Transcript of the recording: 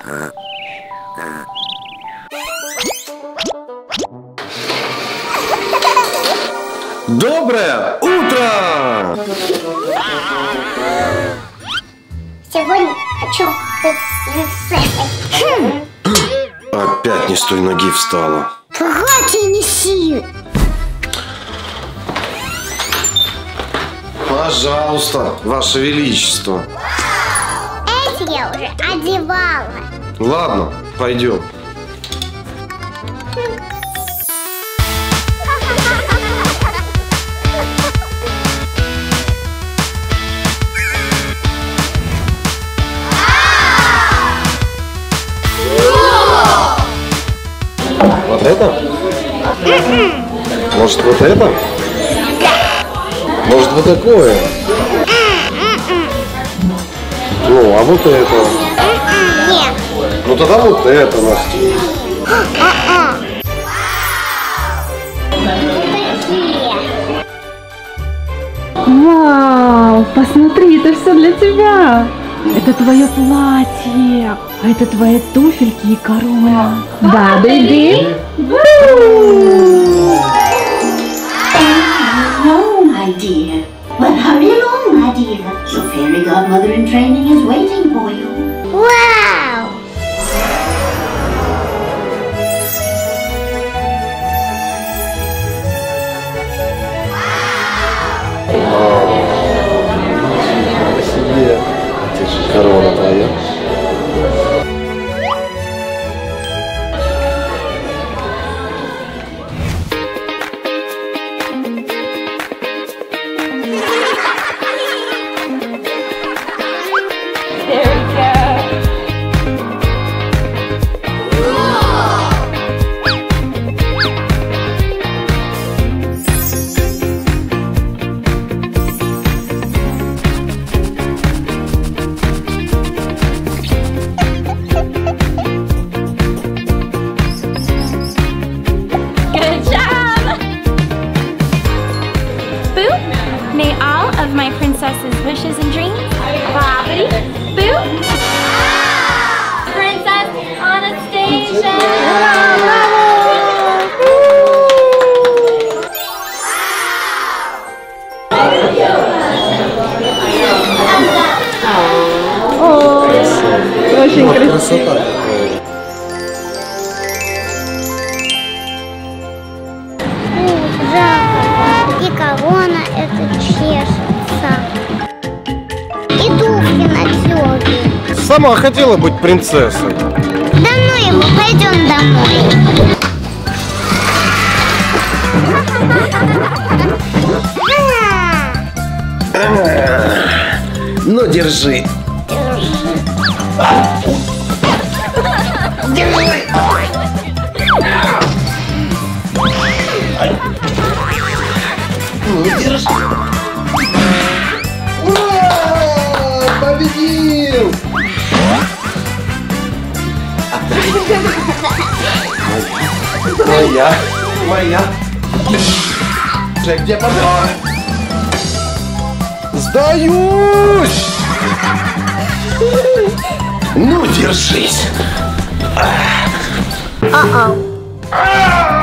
Доброе утро! Сегодня хочу быть принцессой. Опять не с той ноги встала. Платье неси. Пожалуйста, Ваше Величество. Эти я уже одевала. Ладно, пойдем. Вот это? Может, вот это? Может, вот такое? Ну, а вот это? Нет. Ну, тогда вот это, Настя. Вау, посмотри, это все для тебя. Это твое платье, а это твои туфельки и корона. Да, бэйби? Hello, my dear. Well, hurry along, my dear. Your fairy godmother in training is waiting for you. Вау! Себе. Это же корона твоя. May all of my princesses' wishes and dreams bobbity boo. Princess on a station. Очень красиво. И корона это чешется. И туфли натерли. Сама хотела быть принцессой. Да ну его, пойдем домой. Ну, держи. Ну, держи. Ура! Победил! Моя. Где подарок? Сдаюсь! Ну, держись!